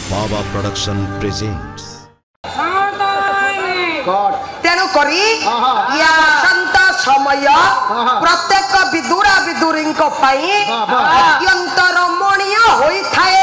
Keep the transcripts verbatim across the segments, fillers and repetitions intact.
बाबा production presents तेणु करी या बसंत समय प्रत्येक विदुरा विदुरी अत्यंत रमणीय होइथाए।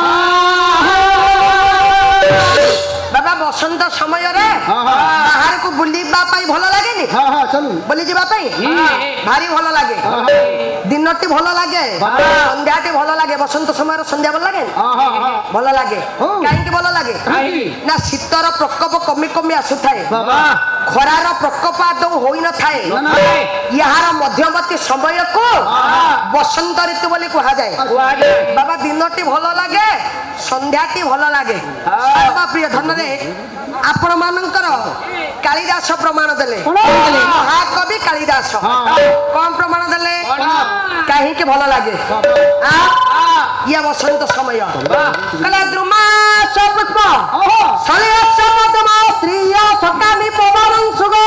बाबा बसंत समय रे बाहर को बुलिबा पाई भल लागेनी बुली जीवा पाई भारी भल लागे दिनटी भल लागे संध्याटी भल लागे बसंत समय संध्या भल लागे भल लागे काहेकि भल लागे ना शीतर प्रकोप कमी कमी आसुथाए खरार प्रकोप आदौ होई न थाए यार मध्यवर्ती समय को बसंत ऋतु बोली कहा जाए। बाबा दिनटी भल लागे संध्याटी भल लागे प्रिय धन रे आपण मानकर कालिदास प्रमाण देले महाकवि कालिदास कौन प्रमाण देले कहीं के भल लागे या बसंत समय कला द्रुमा पुष्प सलिल समतम श्रीय सकामी पवन सुगो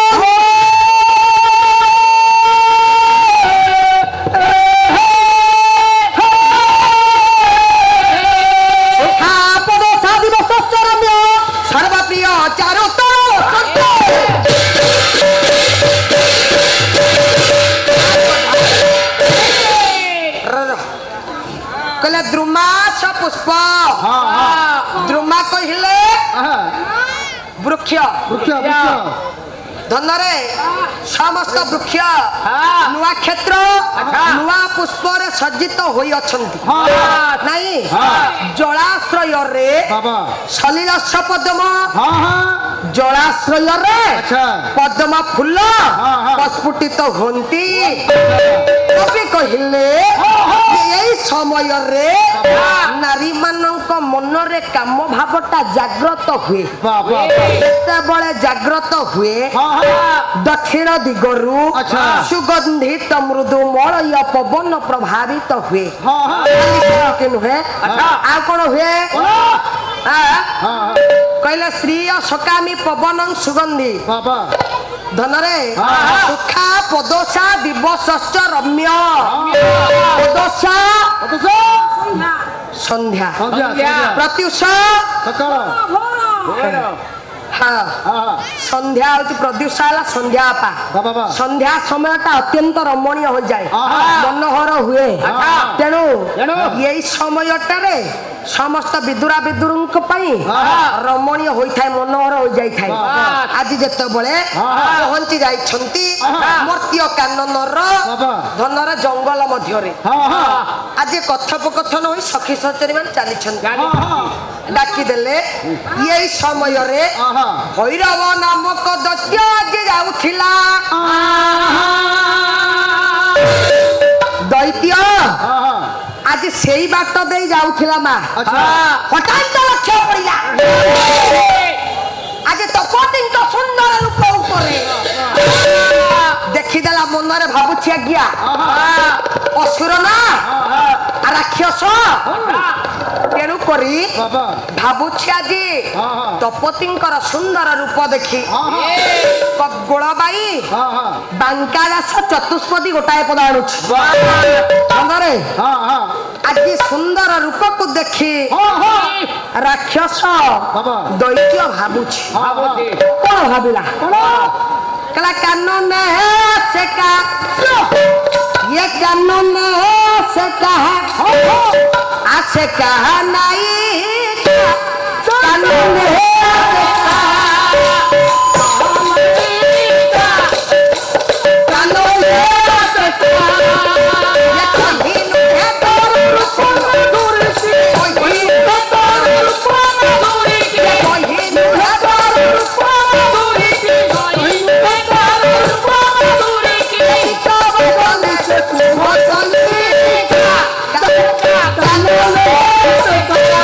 सर्वप्रिय चारों कले द्रुमा पुष्प द्रुमा कहले वृक्ष धनरे समस्त वृक्ष नुआ क्षेत्र नुआ पुष्प रे सज्जित होई अछंती नहीं जलाश्रय रे सलिल पद्म जलाश्रय रे पद्म फूल प्रस्फुटित होंती कवि कहले यही समय रे नारी मानक मन रे काम भावटा जागृत हुए बड़े जागृत हुए दक्षिण दिगरु सुगंधित मृदु मलय पवन प्रभावित हुए नुहे आ कौन हुए कहले श्रीय सकामी पवन सुगंधी धनरे सुखा पदोषा दिवस रम्य पदोषा संध्या प्रत्युष हाँ संध्या होती प्रद्युषा संध्या पा संध्या समय अत्यंत रमणीय हो जाए मनोहर हुए तेणु यही समय समस्त विदुरा विदुर रमणीय होता है मनोहर हो जाए। आज जिते बड़े पहुंची जाइछंती मर्त्य काननर धनर जंगल मध्य आज कथोपकथन हो सखी सचरी मान चली डाकिदेले यही समय भैरव नामक दैत्य आज जाउथिला दैत्य आज सेई बाट दे जाउथिला मा हठात लक्ष्य पड़िला आज तपति तो सुंदर रूप ऊपर देखिदेला मनरे भाबुछि आज्ञा असुर ना राक्षस तेणु करी भाबुछि आज तपतिंकर सुंदर रूप देखी गोलबाई बांका दास चतुष्पदी गोटाए पद आणुछि आज सुंदर रूप को देखी राक्षस दैत्य भाबुछि कौन भाविला कला कानून से का ये कानून से कहा आसे कहा नहीं कानून Come on,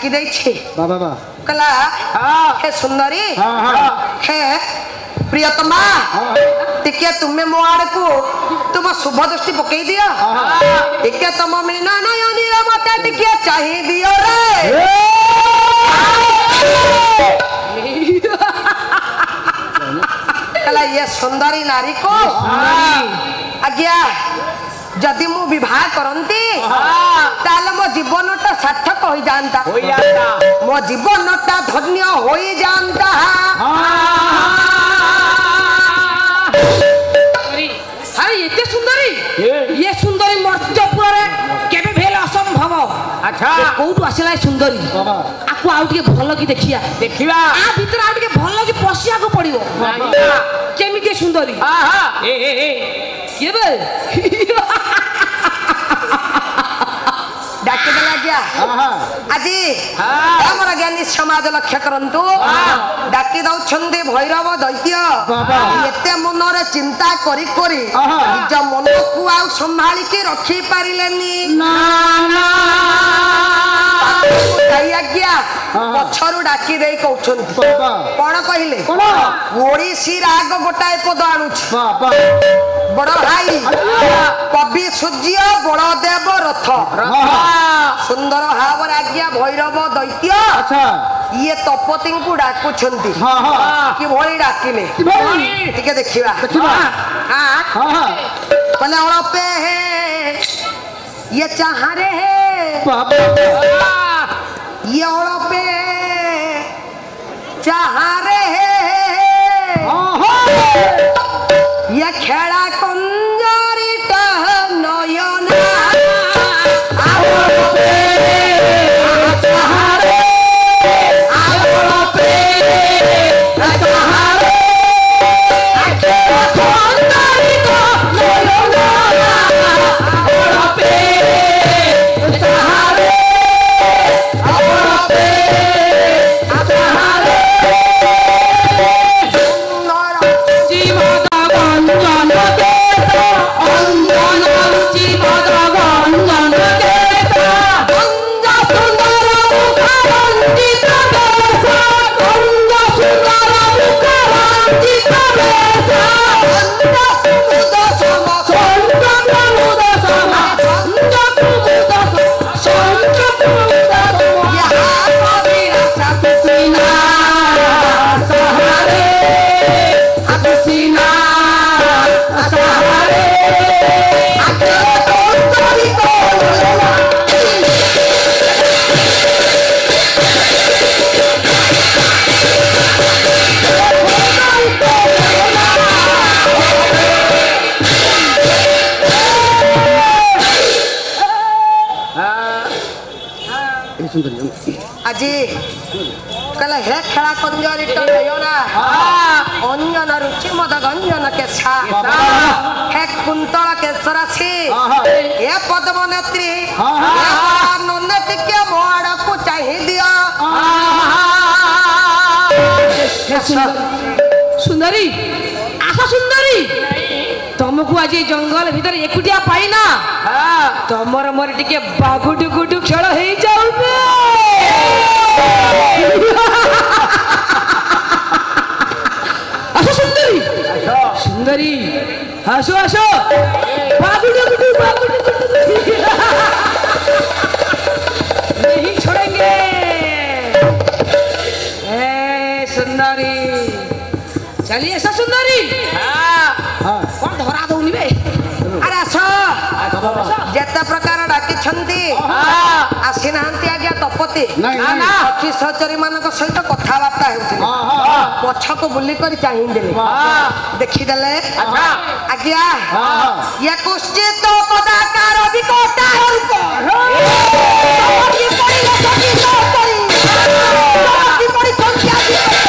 डाकी दे छे बाबा बा कला हे सुंदरी हे प्रियतमा टिके तुमे मो आड़ को तुम शुभ दृष्टि पकई दियो टिके तुम मीना नयनी रे मते टिके चाहि दियो रे कला ये सुंदरी नारी को आज्ञा जदि मु विवाह करती ताले मो जीवनटा सार्थक हो जानता मो जीवनटा धन्य हो जानता अरे ये सुंदरी ये सुंदरी मर्त्यपुर केबे भेल असंभव अच्छा कोउटु आसिला सुंदरी आकु आउ के भल की देखिया देखिबा आ भीतर आउ के भल की पसिया को पड़िबो केमी के सुंदरी आहा ए ए ए केबे डाके देला गया आजी हमर ज्ञानी समाज लक्ष्य करंतु डाकी दउ छंदे भैरव दैत्य एते मनरे चिंता करी करी निज मन को आ संभाली के रखी पारिलेनी ना ना कहिया गया पछरु डाकी देई कहउछंती कोन कहिले ओडिसी राग गोटाए पद आनुछ बड़ भाई कवि सूर्य बलदेव रथ सुंदर भाव आज्ञा भैरव दैत्य अच्छा ये तपति को डाकु छंती कि भली डाकिले ठीक है देखिबा देखिबा हां हां कले ओळपे ये चाहरे ये ओळपे चाहरे ये खेड़ा कंजरीटा नयना आजी कला हे खेला कंजरी तो नयना अंजन रुचि मद गंजन के छा हे कुंतल के सरासी हे पद्म नेत्री नन्नति के मोड़ को चाहि दिया सुंदरी आशा सुंदरी तुमको आज जंगल भीतर एकुटिया पाइना तमर मोर टिके बागुडु गुडु खेल हे जाऊ आशा सुंदरी सुंदरी आसो आसो बागुडु गुडु बागुडु गुडु नहीं छोड़ेंगे ए सुंदरी चलिए आशा सुंदरी कौन धरा दौनी बे अरे आस जेते प्रकार डाकी छंती आसी नांती आज्ञा तपति ना ना सखी सहचरी मानक सहित कथा वार्ता हेउथिले पछ को बुली करी चाहि देले देखि देले अच्छा आज्ञा या कुश्चित पदाकार विकोटा रूप ये पड़ी सखी सहचरी की पड़ी संख्या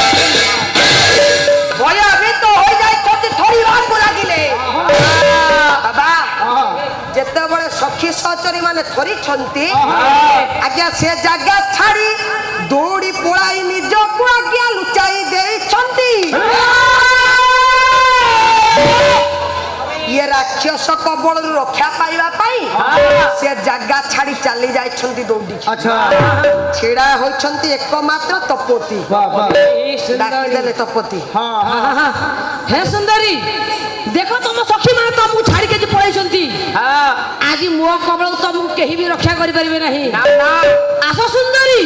भय अभी तो हो जाय छति थोड़ी बात को लागिले बाबा जेते बळे सखी सहचरी माने थोड़ी छंती आज्ञा से जगह छाड़ी दौड़ी पळाई निज को आज्ञा लुचाई देई छंती ये राक्षस कबल रक्षा पाइबा पाई से जगह छाड़ी चली जाइछंती दौड़ी अच्छा छेड़ा होइछंती एकमात्र तपोती डाकी देले तपोती हां हां हे सुंदरी देखो तुम सखी माने तुमको छाड़ी के पळैछंती हां आज मो कबल तुमको केही भी रक्षा करि परिबे नहीं ना ना आसो सुंदरी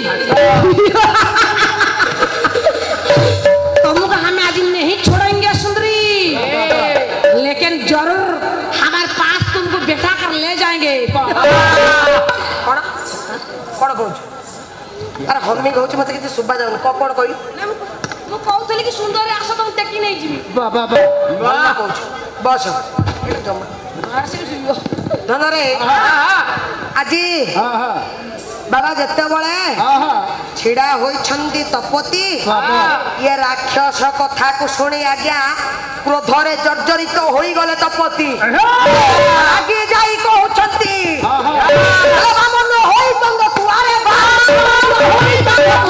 तुमको हम आज नहीं छोड़ेंगे सुंदरी लेकिन जरूर हमारे पास तुमको बैठा कर ले जाएंगे कौन कौन कहू अरे हमी कहू मत किसी सुबा जाऊ कौन कौन कही मु कहउतली कि सुंदरी आसो तुम देखि नहीं जीवी बा बा बा कहू बस धनरे আজি बाबा जत्ते बळे छिड़ा होइछंती तपति ये राक्षस कथा को सुनी आज्ञा क्रोधरे जर्जरित होई गले तपति आगे जाई कहउछंती मन होई तंग तुआरे बा होई तंग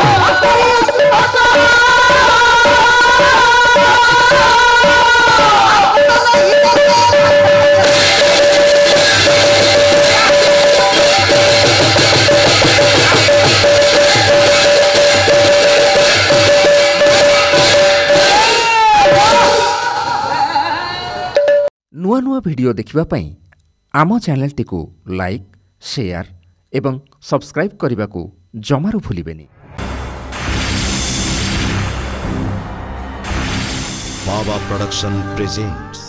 नुआ नुआ वीडियो देखिबा पई आम चैनल टिको लाइक शेयर एवं सब्सक्राइब करने को जमारू भूलिबेनी। बाबा प्रोडक्शन प्रेजेंट्स।